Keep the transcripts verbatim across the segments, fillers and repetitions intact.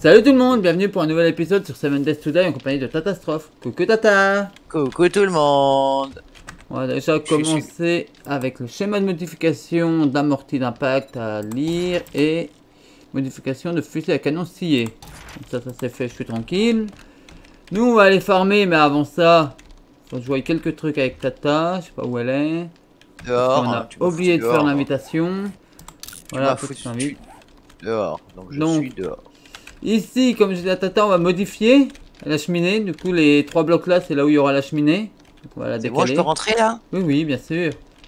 Salut tout le monde, bienvenue pour un nouvel épisode sur seven Days to Die en compagnie de Tatastrophe. Coucou Tata. Coucou tout le monde. On va déjà commencer avec le schéma de modification d'amorti d'impact à lire et modification de fusil à canon scié. Donc ça, ça c'est fait, je suis tranquille. Nous on va aller farmer, mais avant ça, faut que je voie quelques trucs avec Tata, je sais pas où elle est. Dehors. On a hein, oublié de dehors, faire hein. l'invitation. Voilà, faut que je foutu t'invite. Dehors, donc je Donc, suis dehors. Ici, comme je dis à Tata, on va modifier la cheminée. Du coup, les trois blocs là, c'est là où il y aura la cheminée. Donc, on va la C'est décaler. bon, je peux rentrer là? Oui, oui, bien sûr.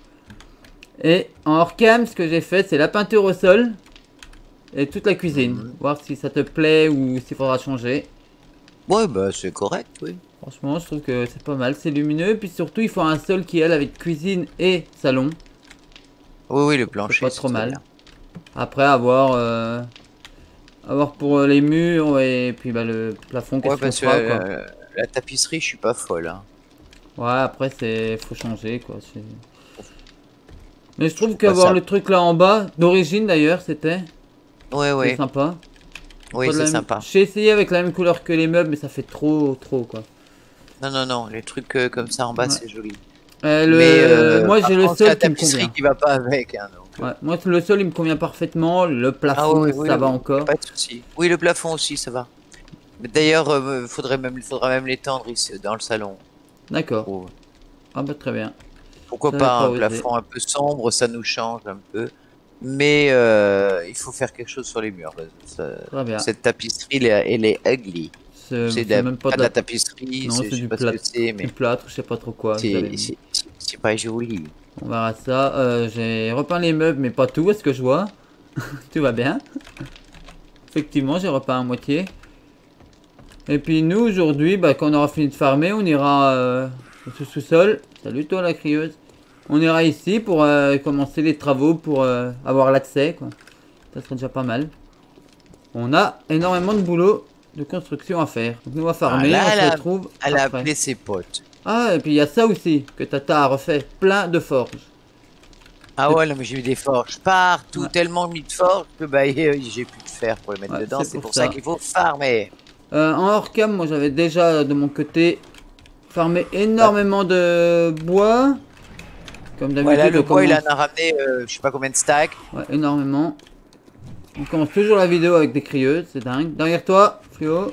Et en hors cam, ce que j'ai fait, c'est la peinture au sol et toute la cuisine. Mmh. Voir si ça te plaît ou s'il faudra changer. Ouais, bah c'est correct, oui. Franchement, je trouve que c'est pas mal, c'est lumineux. Puis surtout, il faut un sol qui est avec cuisine et salon. Oui, oui, le C'est plancher. pas trop mal. bien. Après, avoir, euh, avoir pour les murs et puis bah, le plafond. Ouais, Qu'est-ce parce qu'on que fera, la, quoi. la- la tapisserie, je suis pas folle. Hein. Ouais, après, c'est faut changer, quoi. c'est- Mais je trouve trouve qu'avoir pas ça. le truc là en bas, d'origine d'ailleurs, c'était Ouais, c'est ouais. sympa. Oui, Pas de c'est la même- sympa. J'ai essayé avec la même couleur que les meubles, mais ça fait trop, trop, quoi. Non, non, non, les trucs euh, comme ça en bas, Ouais. c'est joli. Euh, le... Mais euh, Moi, par j'ai le contre, c'est la sol qui me tapisserie convient. qui va pas avec. Hein, donc, euh. Ouais, moi, le sol, il me convient parfaitement. Le Ah plafond, oui, oui, ça oui, va oui, encore. pas de souci. Oui, le plafond aussi, ça va. Mais d'ailleurs, euh, faudrait même, il faudra même l'étendre ici dans le salon. D'accord. Oh. Ah bah très bien. Pourquoi Ça, pas j'ai pas un osé. plafond un peu sombre, ça nous change un peu. Mais euh, il faut faire quelque chose sur les murs. Ça- Très bien. cette tapisserie, elle est, elle est ugly. C'est C'est de c'est la- même pas pas de la tapisserie, Non, c'est- c'est je sais du pas ce plâtre. que c'est, mais Du plâtre, je sais pas trop quoi. vous c'est allez me- c'est- c'est- c'est pas joli. On verra ça. Euh, j'ai repeint les meubles, mais pas tout, est-ce que je vois? Tout va bien. Effectivement, j'ai repeint à moitié. Et puis nous, aujourd'hui, bah, quand on aura fini de farmer, on ira euh, au sous-sol. Salut toi la crieuse. On ira ici pour euh, commencer les travaux, pour euh, avoir l'accès, quoi. Ça serait déjà pas mal. On a énormément de boulot de construction à faire. Donc nous on va farmer, Ah, là, on se elle a- retrouve Elle a après. appelé ses potes. Ah, et puis il y a ça aussi, que Tata a refait. Plein de forges. Ah ouais, non, mais j'ai eu des forges partout, Ouais. tellement mis de forges que bah, euh, j'ai plus de fer pour le mettre Ouais, dedans. c'est C'est pour pour ça, ça. qu'il faut farmer. Euh, en hors cam, moi j'avais déjà de mon côté farmé énormément de bois. Comme d'habitude, Voilà, le on bois, il en commence- a ramené euh, je sais pas combien de stacks. Ouais, énormément. On commence toujours la vidéo avec des crieuses, c'est dingue. Derrière toi, Fluo.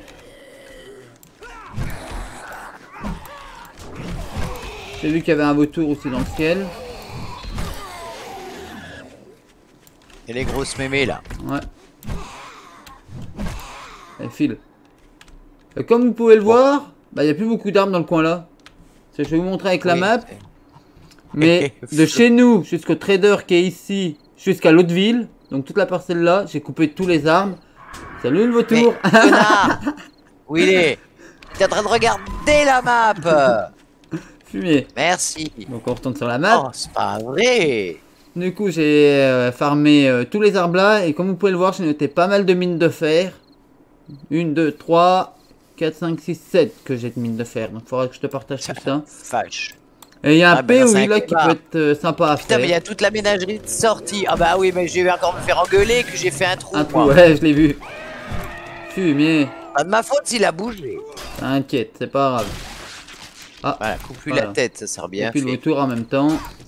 J'ai vu qu'il y avait un vautour aussi dans le ciel. Et les grosses mémés là. Ouais. Elle file. Et comme vous pouvez le voir, bah il n'y a plus beaucoup d'arbres dans le coin là. Je vais vous montrer avec la Oui, map. c'est- Mais de chez nous jusqu'au trader qui est ici, jusqu'à l'autre ville, donc toute la parcelle là, j'ai coupé tous les arbres. Salut le Mais, vautour. connard, où il est? T'es en train de regarder la map. Fumier. Merci. Donc on retourne sur la map. Oh, c'est pas vrai. Du coup j'ai euh, farmé euh, tous les arbres là et comme vous pouvez le voir j'ai noté pas mal de mines de fer. une, deux, trois, quatre, cinq, six, sept que j'ai de mines de fer. Donc il faudra que je te partage tout ça. Fâche. Et il y a un Ah, ben là, P O c'est I un là qui kebab. peut être euh, sympa à Putain, mais il y faire. a toute la ménagerie de sortie. Ah bah oui, mais je vais encore me faire engueuler que j'ai fait un trou. Un trou, moi. ouais je l'ai vu. Fumier. Pas de ma faute s'il a bougé. T'inquiète, c'est pas grave. Ah, Voilà, coupe-lui Voilà. la tête, ça sert et bien puis le fait. vautour en même temps.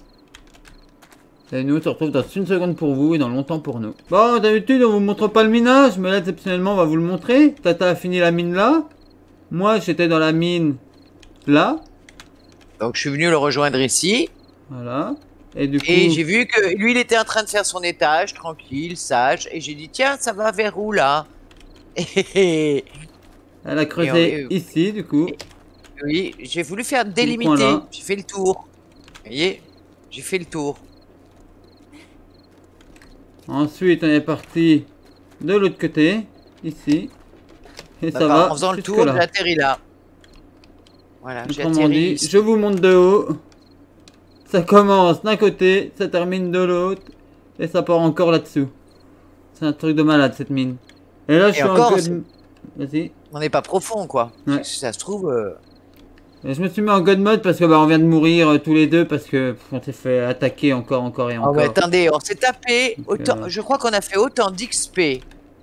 Et nous on se retrouve dans une seconde pour vous et dans longtemps pour nous. Bon, d'habitude on vous montre pas le minage, mais là exceptionnellement on va vous le montrer. Tata a fini la mine là. Moi j'étais dans la mine là. Donc je suis venu le rejoindre ici. Voilà. Et du coup. Et j'ai vu que lui, il était en train de faire son étage, tranquille, sage. Et j'ai dit, tiens, ça va vers où là? Elle a creusé Et on- ici du coup. Oui, j'ai voulu faire coin délimiter. là. J'ai fait le tour. Vous voyez? J'ai fait le tour. Ensuite on est parti de l'autre côté. Ici. Et ça D'accord, va. en faisant le jusque tour, là. j'ai atterri là. Voilà, j'ai Autrement atterri dit, ici. je vous montre de haut. Ça commence d'un côté, ça termine de l'autre. Et ça part encore là-dessous. C'est un truc de malade cette mine. Et là je Et suis encore, en c'est- god... Vas-y. On n'est pas profond, quoi. Ouais. Si ça se trouve... euh, Et je me suis mis en god mode parce que bah on vient de mourir euh, tous les deux parce que pff, on s'est fait attaquer encore, encore et Oh, encore. mais attendez, on s'est tapé Donc, autant. euh, Je crois qu'on a fait autant d'X P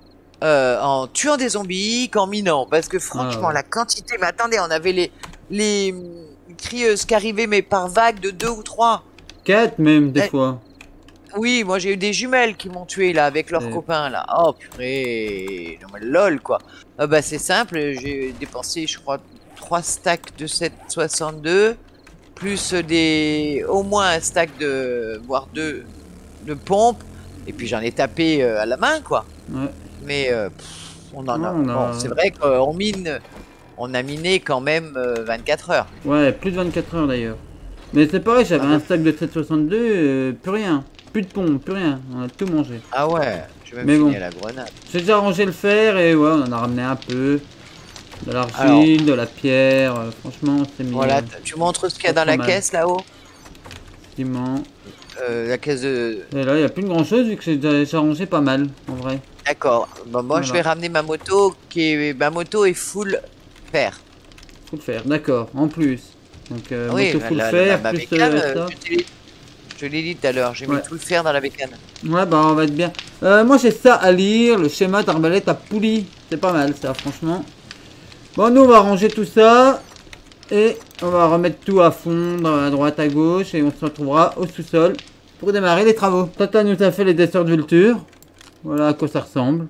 euh, en tuant des zombies qu'en minant. Parce que franchement, Ah ouais. la quantité... Mais attendez, on avait les, les crieuses qui arrivaient, mais par vague de deux ou trois. quatre même, des Eh, fois. oui, moi j'ai eu des jumelles qui m'ont tué là, avec leurs Et- copains là. Oh purée, non, mais lol quoi. Ah bah c'est simple, j'ai dépensé je crois trois stacks de sept soixante-deux, plus des... au moins un stack de... voire deux de pompes. Et puis j'en ai tapé euh, à la main quoi. Ouais. Mais euh, pff, on en Ouais, a... on Bon, a... c'est vrai qu'on mine... On a miné quand même euh, vingt-quatre heures. Ouais, plus de vingt-quatre heures d'ailleurs. Mais c'est pareil, j'avais Ah, un ouais. stack de sept soixante-deux, euh, plus rien. Plus de pompe, plus rien. On a tout mangé. Ah ouais, j'ai même Mais fini bon. à la grenade. J'ai déjà rangé le fer et ouais, on en a ramené un peu. De Alors, l'argile, de la pierre. euh, franchement, c'est mis voilà, euh, t- tu montres ce qu'il y a pas dans trop la mal. caisse là-haut? Effectivement. Euh, la caisse de... Et là, il n'y a plus de grand chose vu que j'ai déjà déjà rangé pas mal, en vrai. D'accord. Bon, moi, je Voilà. vais ramener ma moto qui est... Ma moto est full fer. Faut le faire, d'accord, en plus. Donc, euh, Oui, moto full la, la- fer, ma, ma plus bécane, euh, euh, ça. je te l'ai je te l'ai dit tout à l'heure, j'ai Ouais. mis tout le fer dans la bécane. Ouais, bah, on va être bien. Euh, moi, j'ai ça à lire, le schéma d'arbalète à poulie. C'est pas mal, ça, franchement. Bon, nous, on va ranger tout ça. Et on va remettre tout à fond, à droite, à gauche. Et on se retrouvera au sous-sol pour démarrer les travaux. Tata nous a fait les dessins de vulture. Voilà à quoi ça ressemble.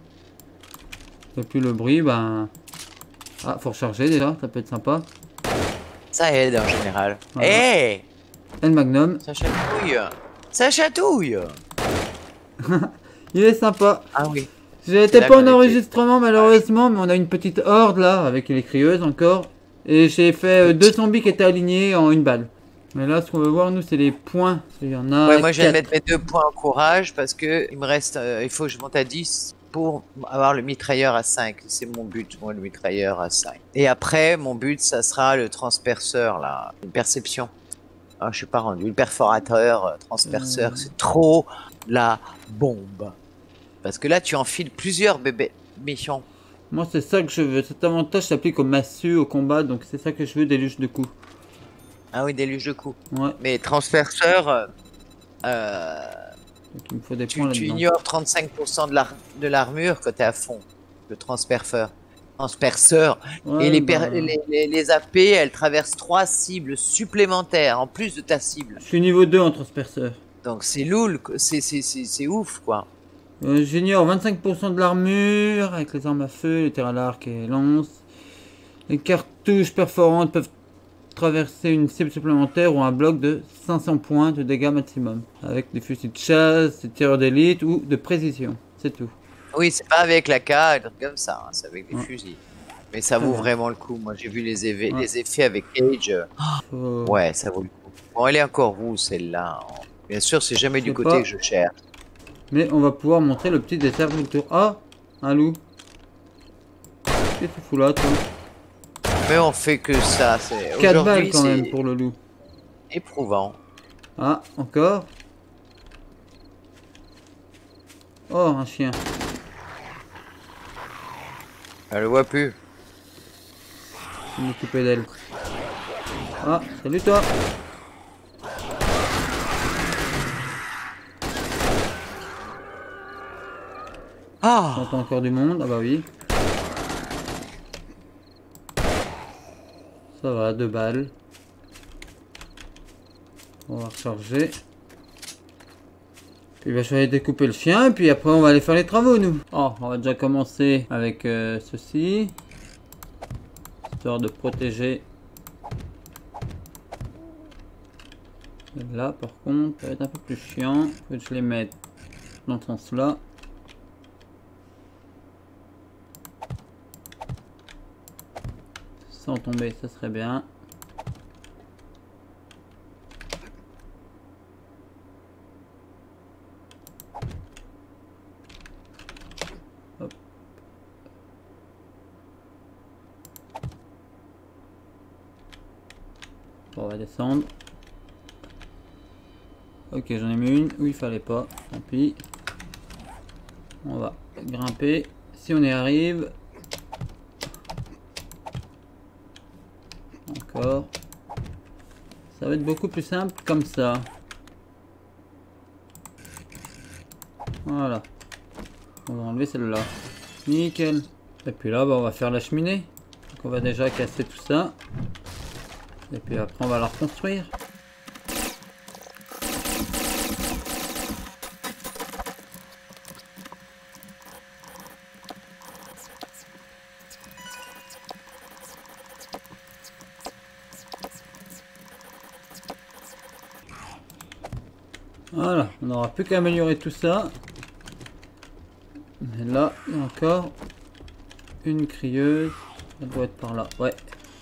Et puis le bruit, ben... Ah, faut recharger déjà, ça peut être sympa. Ça aide en général. Eh Voilà. hey, Et le magnum. ça chatouille. Ça chatouille. Il est sympa. Ah oui. J'étais là pas qu'on en était. enregistrement malheureusement, mais on a une petite horde là, avec les crieuses encore. Et j'ai fait euh, deux zombies qui étaient alignés en une balle. Mais là, ce qu'on veut voir, nous, c'est les points. Il y en a Ouais, moi je viens de quatre. mettre mes deux points en courage parce que il me reste, euh, il faut que je monte à dix pour avoir le mitrailleur à cinq. C'est mon but, moi, le mitrailleur à cinq. Et après, mon but, ça sera le transperceur, là, une perception. Ah, je suis pas rendu. Le perforateur, euh, transperceur, Euh. c'est trop la bombe. Parce que là, tu enfiles plusieurs bébés méchants. Moi, c'est ça que je veux. Cet avantage s'applique aux massues, au combat, donc c'est ça que je veux, des luches de coups. Ah oui, déluge de coups. Ouais, Mais transperceur, euh, euh, donc il me faut des tu, points tu là-dedans. ignores trente-cinq pour cent de l'ar- de l'armure quand t'es à fond. Le transperceur. Transperceur. Ouais, Et les, bah, per- les, les- les A P, elles traversent trois cibles supplémentaires en plus de ta cible. je suis niveau deux en transperceur. Donc c'est loul, quoi. c'est c'est- c'est- c'est ouf quoi. Euh, J'ignore vingt-cinq pour cent de l'armure avec les armes à feu, les tirs à l'arc et lance. Les cartouches perforantes peuvent traverser une cible supplémentaire ou un bloc de cinq cents points de dégâts maximum. Avec des fusils de chasse, des tireurs d'élite ou de précision. C'est tout. Oui, c'est pas avec la K, un truc comme ça, hein, c'est avec des Ouais. fusils. Mais ça Très vaut bien. vraiment le coup. Moi j'ai vu les, éve- Ouais. les effets avec Cage. euh, Faut- Ouais, ça vaut le coup. Bon, elle est encore où celle-là? Bien sûr, c'est jamais Je du sais côté pas. que je cherche. Mais on va pouvoir montrer le petit dessert du tour. Ah, un loup. Qu'est-ce que tu fous là, toi? Mais on fait que ça. C'est quatre balles aujourd'hui, quand même c'est pour le loup. éprouvant. Ah, encore. Oh, un chien. Elle le voit plus. Je vais m'occuper d'elle. Ah, salut toi. Ah, J'entends encore du monde. Ah bah oui. Ça va, deux balles. On va recharger. Puis bah, je vais aller découper le chien, et puis après on va aller faire les travaux nous. Oh, on va déjà commencer avec euh, ceci. Histoire de protéger. Là par contre, ça va être un peu plus chiant. Faut que je les mette dans ce sens là. Sans tomber, ça serait bien. Hop. Bon, on va descendre. Ok, j'en ai mis une où il fallait pas. Tant pis. On va grimper. Si on y arrive. Encore. Ça va être beaucoup plus simple comme ça. Voilà. On va enlever celle-là. Nickel. Et puis là, bah, on va faire la cheminée. Donc on va déjà casser tout ça. Et puis après, on va la reconstruire. Voilà, on n'aura plus qu'à améliorer tout ça. Et là, il y a encore une crieuse. Elle doit être par là, ouais.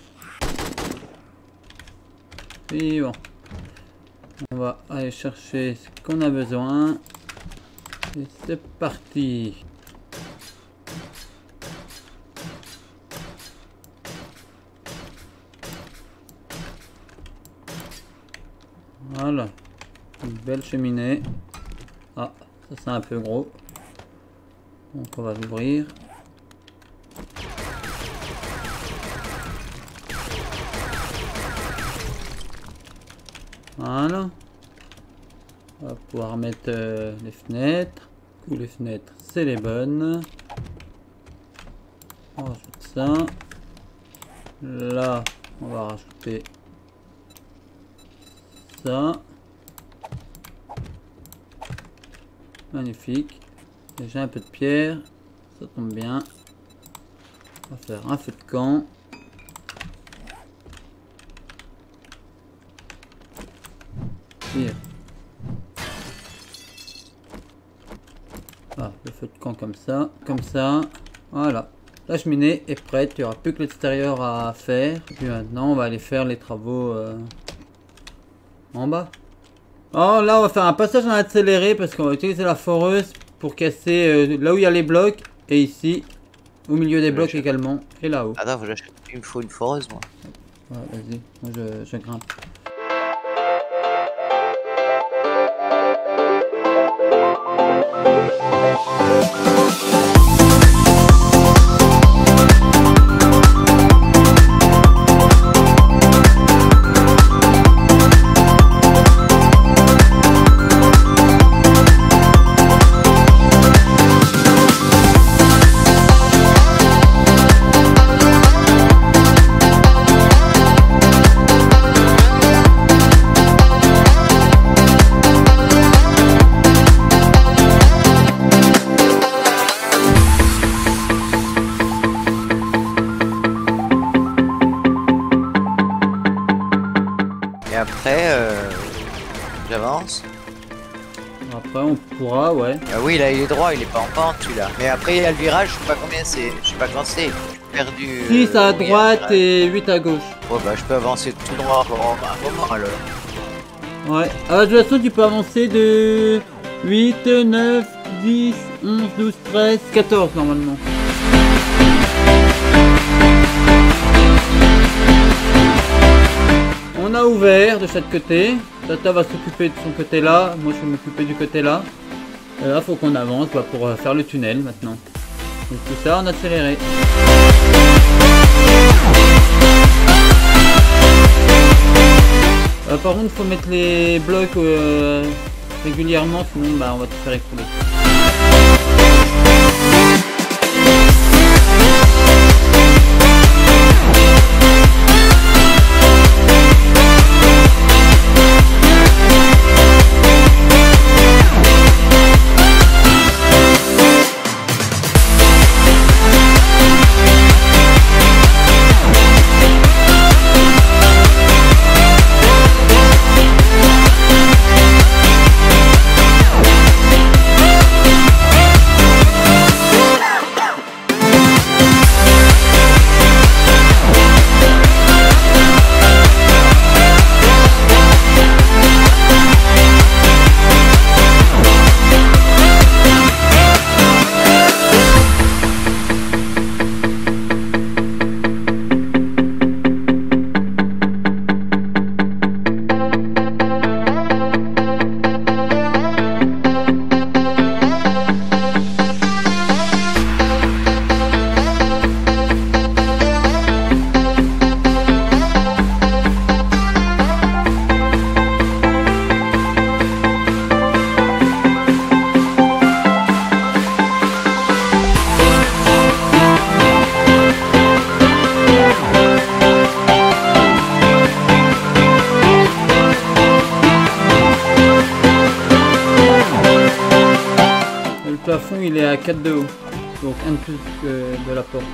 Et bon. On va aller chercher ce qu'on a besoin. Et c'est parti. Voilà. Une belle cheminée. Ah, ça c'est un peu gros. Donc on va l'ouvrir. Voilà. On va pouvoir mettre euh, les fenêtres. Ou les fenêtres, c'est les bonnes. On rajoute ça. Là, on va rajouter ça. Magnifique. Déjà un peu de pierre. Ça tombe bien. On va faire un feu de camp. Hier. Ah, le feu de camp comme ça. Comme ça. Voilà. La cheminée est prête. Il n'y aura plus que l'extérieur à faire. Et puis maintenant, on va aller faire les travaux euh, en bas. Oh, là, on va faire un passage en accéléré parce qu'on va utiliser la foreuse pour casser euh, là où il y a les blocs. Et ici, au milieu des blocs également. Et là-haut. Attends, il me faut une foreuse, moi. Ouais, vas-y. Moi, je, je grimpe. Et après, euh, j'avance. Après, on pourra, ouais. Ah oui, là, il est droit, il est pas en pente, celui-là. Mais après, il y a le virage, je sais pas combien c'est. Je sais pas quand c'est. J'ai perdu. six euh, à oui, droite un et huit à gauche. Ouais, bah, je peux avancer tout droit pendant un moment, alors. Ouais. Ah, de toute façon, tu peux avancer de huit, neuf, dix, onze, douze, treize, quatorze normalement. On a ouvert de chaque côté. Tata va s'occuper de son côté là. Moi, je vais m'occuper du côté là. Et là, faut qu'on avance bah, pour euh, faire le tunnel maintenant. Donc tout ça en accéléré. Euh, par contre, il faut mettre les blocs euh, régulièrement, sinon bah, on va te faire écrouler. plafond il est à quatre de haut. Donc un de plus que de la porte.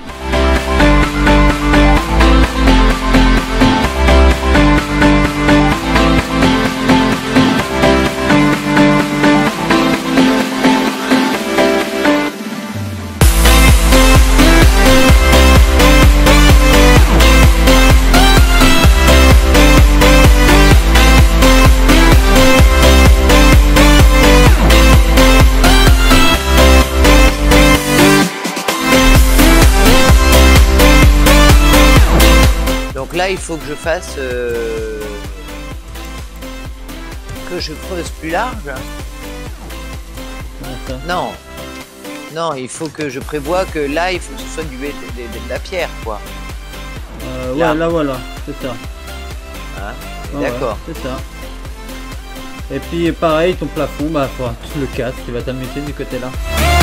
Là, il faut que je fasse euh, que je creuse plus large. Non, non, il faut que je prévoie que là, il faut que ce soit du de, de, de la pierre, quoi. Euh, ouais, là, là voilà, c'est ça. Hein, ah, d'accord. Ouais, c'est ça. Et puis pareil, ton plafond, bah, faudra que tu le casses, tu vas t'amuser du côté là.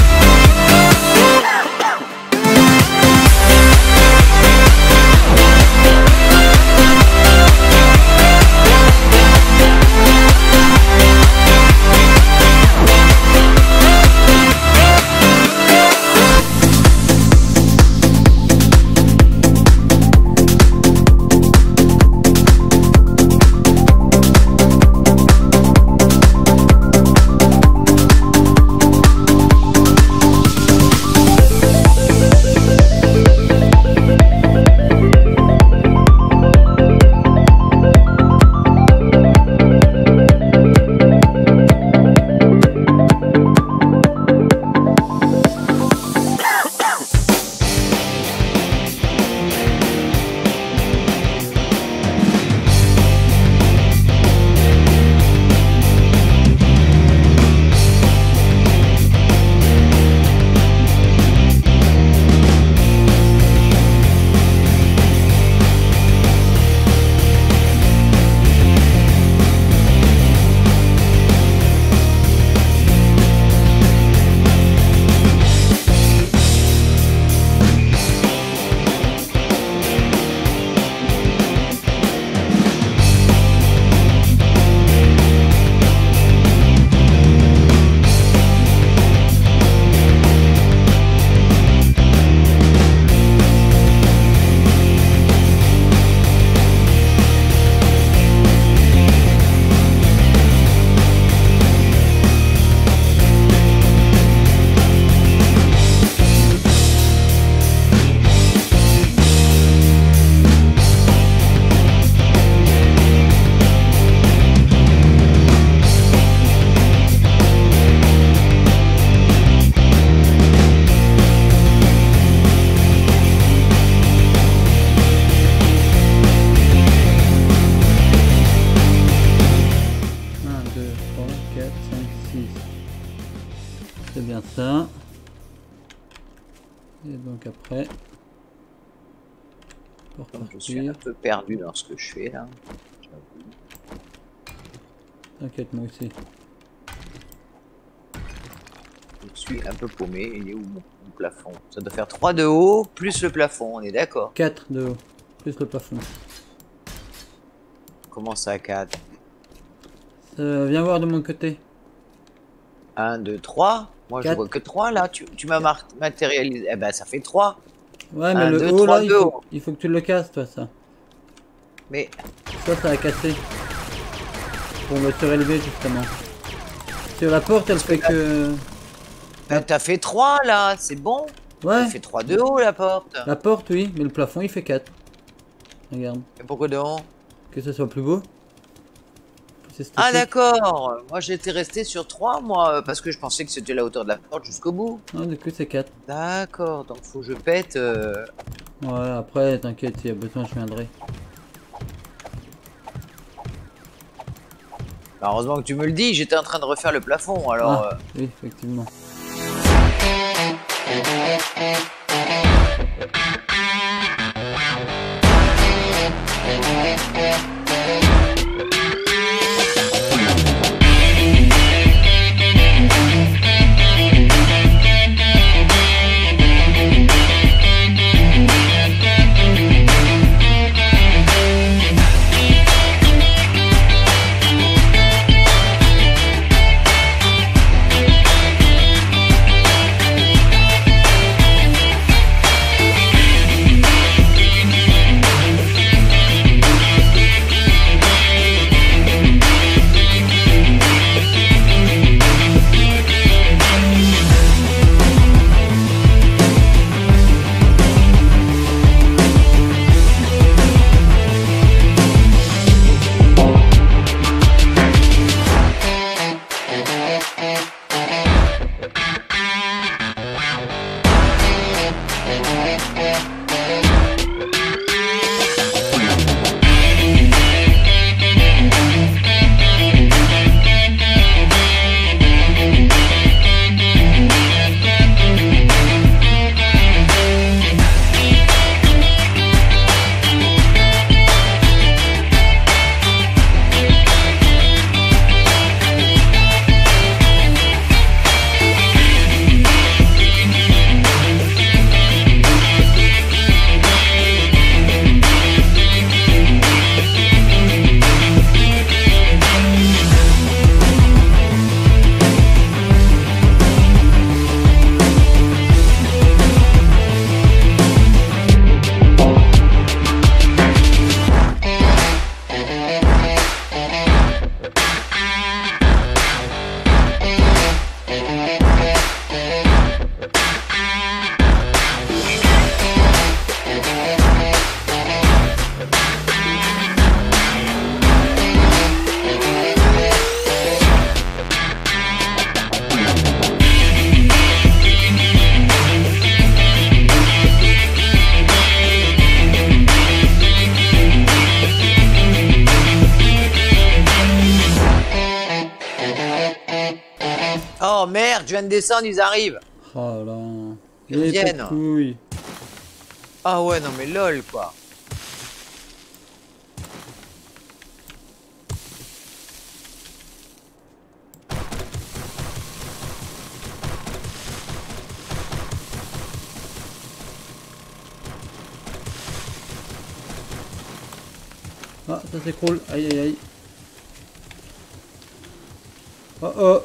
C'est bien ça. Et donc après, pour je suis un peu perdu dans ce que je fais là. T'inquiète, moi aussi. Je suis un peu paumé. Il est où mon, mon plafond? Ça doit faire trois de haut plus le plafond, on est d'accord? quatre de haut plus le plafond. Comment ça, quatre? euh, Viens voir de mon côté. un, deux, trois. Moi quatre. Je vois que trois là. Tu, tu m'as matérialisé. Eh ben ça fait trois. Ouais, mais un, le deux, haut trois, là, il deux. faut, il faut que tu le casses, toi, ça. Mais ça, ça a cassé. Pour me surélever, justement. Sur la porte, elle fait que... ben, t'as fait trois là, c'est bon. Ouais. Elle fait trois de haut la porte. La porte, oui, mais le plafond, il fait quatre. Regarde. Et pourquoi de haut? Que ce soit plus beau. Plus ah d'accord. Moi j'étais resté sur trois, moi, parce que je pensais que c'était la hauteur de la porte jusqu'au bout. Non, du coup, c'est quatre. D'accord, donc faut que je pète. Euh... Ouais, après, t'inquiète, s'il y a besoin, je viendrai. Bah, heureusement que tu me le dis, j'étais en train de refaire le plafond, alors... Ah, euh... oui, effectivement. je viens de descendre, ils arrivent. Oh là. Ils Et reviennent. pas de couilles. Ah ouais, non mais lol quoi. Ah, ça s'écroule. Aïe aïe aïe. Oh oh.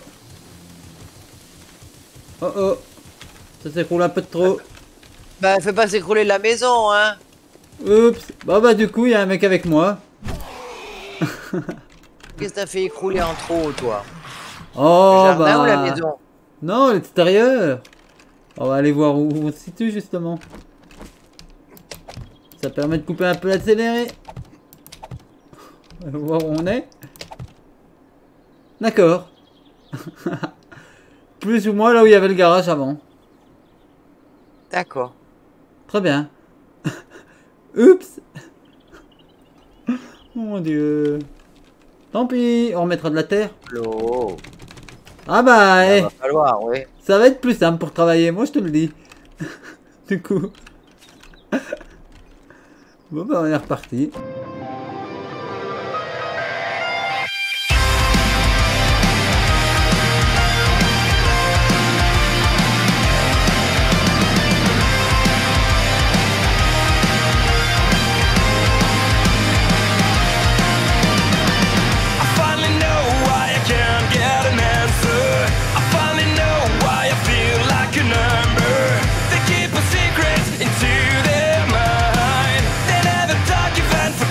Oh oh. Ça s'écroule un peu de trop. Bah fais pas s'écrouler la maison hein. Oups. Bah bah du coup, il y a un mec avec moi. Qu'est-ce que t'as fait écrouler en trop toi? Oh Le jardin bah. ou la maison? Non, l'extérieur. On va aller voir où on se situe justement. Ça permet de couper un peu l'accéléré. On va voir où on est. D'accord. Plus ou moins là où il y avait le garage avant. D'accord. Très bien. Oups. Oh mon dieu. Tant pis, on remettra de la terre. L'eau. Ah bah, Ça eh, va falloir, oui. ça va être plus simple pour travailler, moi je te le dis. Du coup. Bon bah on est reparti. I finally know why I can't get an answer. I finally know why I feel like a number. They keep a secret into their mind. They never talk even for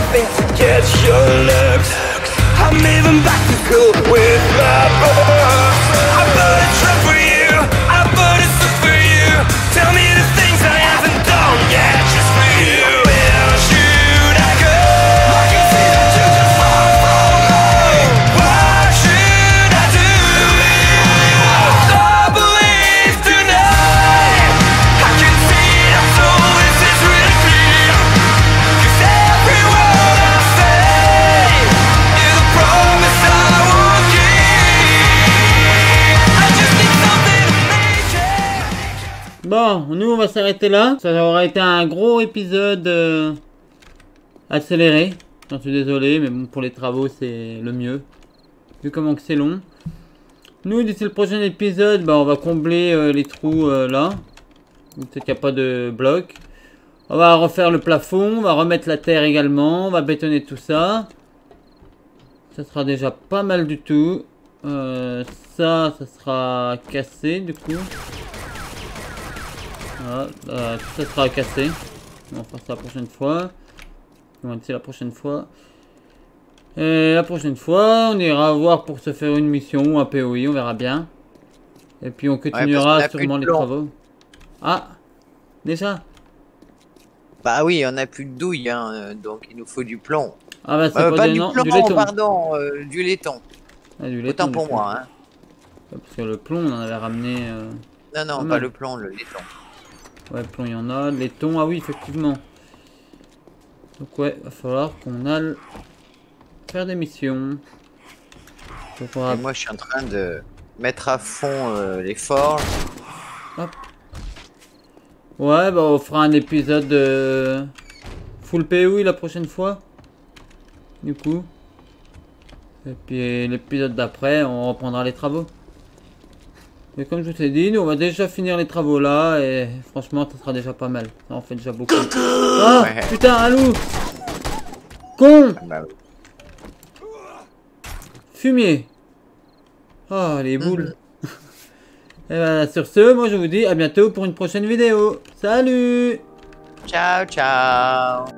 anything to get your looks. I'm even back to school with my books. I bought a truck for you, I bought a suit for you. Tell me the things I haven't done yet, just for you. Where should I go? I can see that you just fall from me. What should I do? I believe tonight. I can see that soul, this is really clear. 'Cause every word I say is a promise I won't keep. I just need something to make it. Bon, nous on va s'arrêter là. Ça aura été un gros épisode euh, accéléré. J'en suis désolé, mais bon, pour les travaux c'est le mieux. Vu comment que c'est long. Nous, d'ici le prochain épisode, bah, on va combler euh, les trous euh, là. Peut-être qu'il n'y a pas de bloc. On va refaire le plafond, on va remettre la terre également. On va bétonner tout ça. Ça sera déjà pas mal du tout. Euh, ça, ça sera cassé du coup. Voilà, euh, tout ça sera cassé. On va faire ça la prochaine fois. On va essayer la prochaine fois. Et la prochaine fois, on ira voir pour se faire une mission ou un P O I, on verra bien. Et puis on continuera qu'on a plus sûrement de les plomb. travaux. Ah, déjà. Bah oui, on a plus de douille, hein, euh, donc il nous faut du plomb. Ah bah c'est Euh, pas, pas du, du non, plomb, du laiton. pardon, euh, du laiton. Ah, du laiton, Autant pour du coup. moi, hein. Parce que le plomb, on en avait ramené. Euh... Non, non, Pas pas mal. le plomb, le laiton. Ouais, plomb, il y en a. Laiton, ah oui, effectivement. Donc ouais, va falloir qu'on aille faire des missions. Donc, on va- Et moi, je suis en train de mettre à fond euh, les forges. Ouais, bah on fera un épisode de full P O I la prochaine fois. Du coup. Et puis l'épisode d'après, on reprendra les travaux. Et comme je vous ai dit, nous on va déjà finir les travaux là et franchement ça sera déjà pas mal. Ça en fait déjà beaucoup. Ah Ouais. putain, un loup. Con. Bah, oui. Fumier. Oh les boules. Et ben sur ce, moi je vous dis à bientôt pour une prochaine vidéo. Salut. Ciao, ciao.